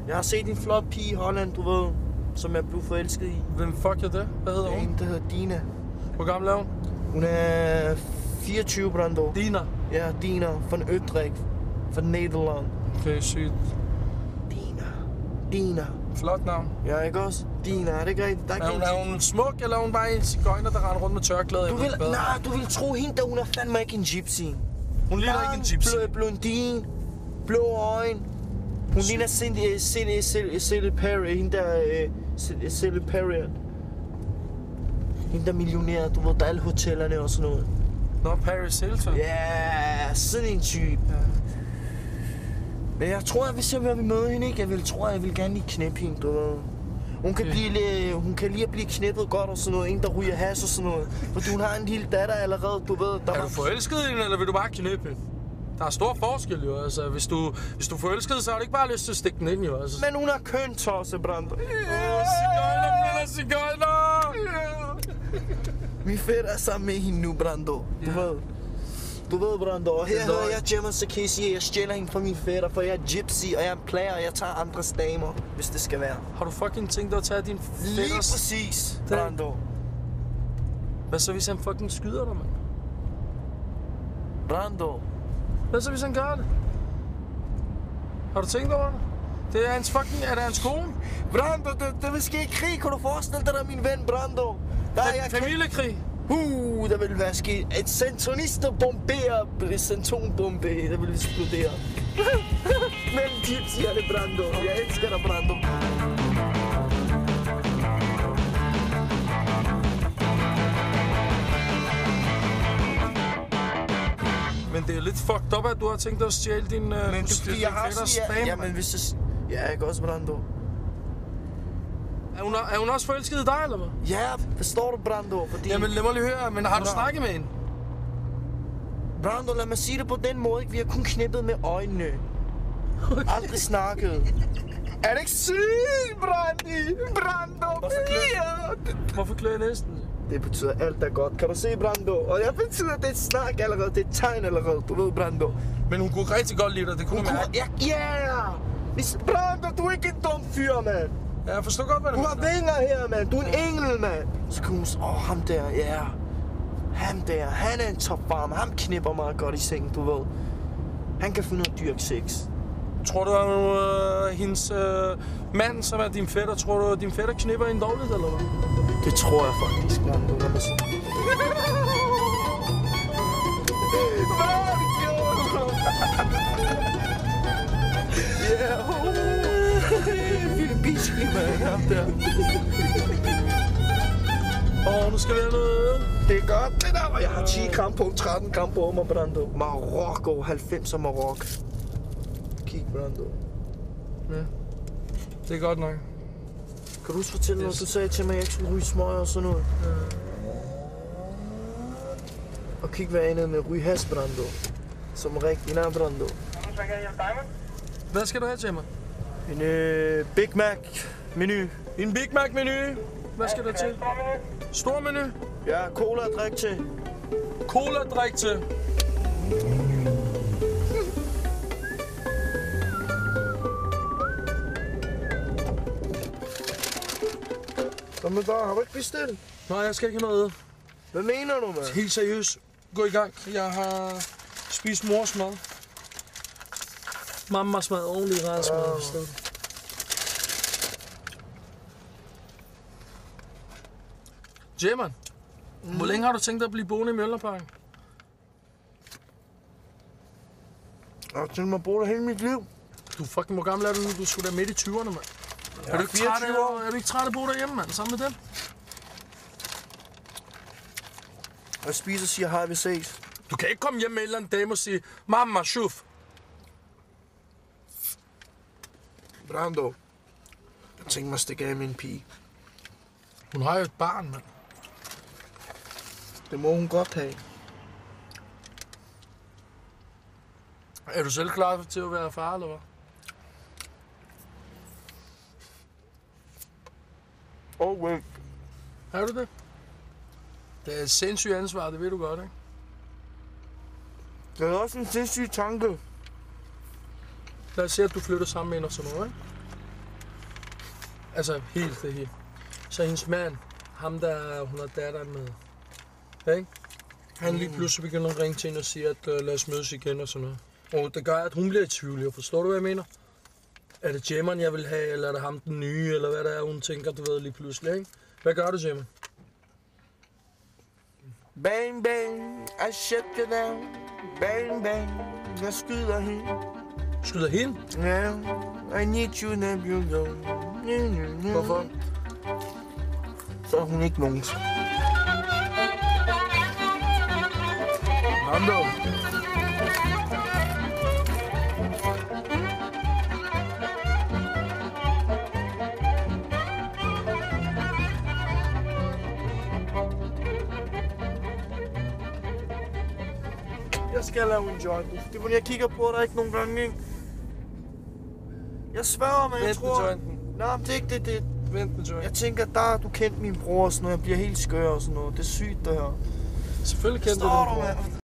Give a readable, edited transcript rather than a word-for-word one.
Jeg har set en flot pige i Holland, du ved, som jeg blev forelsket i. Hvem fuck er det? Hvad hedder hun? En, der hedder Dina. Hvor gammel er hun? Hun er 24, Brando. Dina. Ja, Dina van Utrecht. Fra Nederland. Okay, sygt. Dina. Flot navn. Ja, ikke også? Dina, er det ikke rigtigt? Er hun smuk, eller er hun bare en cigøjner, der render rundt med tørklæder? Du vil tro hende, der hun er fandme ikke en gypsy. Hun ligner ikke en gypsy. Blondine, blå øjne. Hun ligner Cindy Perry, hende der Cindy Perry. Hende der millionær, du ved, der alle hotellerne og sådan noget. Nå, Paris Hilton. Ja, sådan en type. Ja. Men jeg tror, at hvis jeg vil møde hende, ikke? Jeg vil gerne lige knæppe hende, du ved. Hun kan lide at blive knippet godt og sådan noget. En, der ryger hash og sådan noget. Fordi hun har en lille datter allerede, du ved. Er du forelsket i hende, eller vil du bare knippe hende? Der er stor forskel, jo. Altså, hvis du er forelsket, så har du ikke bare lyst til at stikke den ind, jo. Altså. Men hun har køntosse, Brando. Sigøjner! Min fætter er sammen med hende nu, Brando. Du ved, Brando. Og her hører jeg Gemma Sakesi, at jeg stjæler hende fra min fætter, for jeg er gypsy, og jeg er en player, og jeg tager andres damer, hvis det skal være. Har du fucking tænkt dig at tage din fætters... Lige præcis, Brando. Hvad så, hvis han fucking skyder dig, mand? Brando. Hvad så, hvis han gør det? Har du tænkt over det? Det er hans fucking... Er det hans kone? Brando, der vil ske krig. Kan du forestille dig, der min ven, Brando? Familiekrig? Der vil være sket et centonbombe, der vil eksplodere. Men gypsy er det, Brando. Jeg elsker dig, Brando. Men det er lidt fucked up, at du har tænkt dig at stjæle din fætters dame. Ja, men hvis jeg... Ja, ikke også, Brando. Er hun også forelsket i dig, eller hvad? Ja, forstår du, Brando? Fordi... Jamen, lad mig lige høre, men har du snakket med hende? Brando, lad mig sige det på den måde, ikke? Vi har kun knippet med øjnene. Okay. Aldrig snakket. Er det ikke sygt, Brando? Hvorfor klør jeg næsten? Det betyder alt er godt. Kan du se, Brando? Og jeg betyder, at det er et snak allerede. Det er et tegn allerede. Du ved, Brando. Men hun kunne rigtig godt lide dig. Det kunne man mærke. Ja! Brando, du er ikke en dum fyr, mand. Ja, jeg forstår godt, hvad du mener. Du har vinger her, mand. Du er en engel, mand. Så kan hun sige, ham der, ja. Ham der, han er en topfarmer. Han knipper meget godt i sengen, du ved. Han kan finde noget dyrk sex. Tror du, at hendes mand, som er din fætter, tror du, at din fætter knipper hende dårligt, eller hvad? Det tror jeg faktisk, Brando. Lad mig sige. Filippinski, mand. Ham der. Nu skal vi have noget. Det er godt, det der. Og jeg har 10 gram på, 13 gram på mig, Brando. Marokko, 90 af Marokko. Kig, Brando. Ja. Det er godt nok. Kan du også fortælle noget? Du sagde til mig, at jeg ikke skulle ryge smøger og sådan noget. Ja. Og kig, hvad jeg endte med ryge hash, Brando. Som rigtig nær, Brando. Hvad skal du have til mig? En Big Mac-menu. En Big Mac-menu? Hvad skal du til? Stor menu? Ja, cola og drik til. Cola og drik til. Jamen der, har du ikke bestilt? Nej, jeg skal ikke have noget. Hvad mener du, mand? Helt seriøst. Gå i gang. Jeg har spist mors mad. Mammas mad, ordentlig rejsmad. Jaman, hvor længe har du tænkt dig at blive boende i Mjølnerparken? Jeg har tænkt mig at bo der hele mit liv. Du fucking, hvor gammel er du nu? Du skulle da midt i 20'erne, mand. Er du ikke træt af at bo derhjemme, mand? Sammen med dem? Jeg spiser og siger hej, vi ses. Du kan ikke komme hjem med en eller anden dame og sige, mamma, shuf. Brando, jeg tænker mig at stikke af med en pige. Hun har jo et barn, mand. Det må hun godt have. Er du selv klar til at være far, eller hvad? Wait. Er du det? Det er et sindssygt ansvar, det ved du godt, ikke? Det er også en sindssyg tanke. Lad os se, at du flytter sammen med en og sådan noget, ikke? Altså, helt det hele. Så hendes mand, ham der hun har datter med, ikke? Han lige pludselig begynder at ringe til hende og sige, at lad os mødes igen og sådan noget. Og det gør, at hun bliver i tvivl. Jeg forstår du, hvad jeg mener? Er det Jemmeren, jeg vil have, eller er det ham den nye, eller hvad det er, hun tænker, du ved lige pludselig, ikke? Hvad gør du, Jemmeren? Bang, bang, I shut you down. Bang, bang, jeg skyder hende. Skyder hende? Ja, I need you, Nebula. Hvorfor? Så er hun ikke nogen. Ham dog. Jeg skal lave en joint. Det er, jeg kigger på dig ikke nogen gange, ikke? Jeg sværger, men jeg tror... Nej, det er ikke det. Vent med joint. Jeg tænker, der har du kendt min bror og sådan noget. Jeg bliver helt skør og sådan noget. Det er sygt, det her. Selvfølgelig kendte du Står den, du, bror. mand?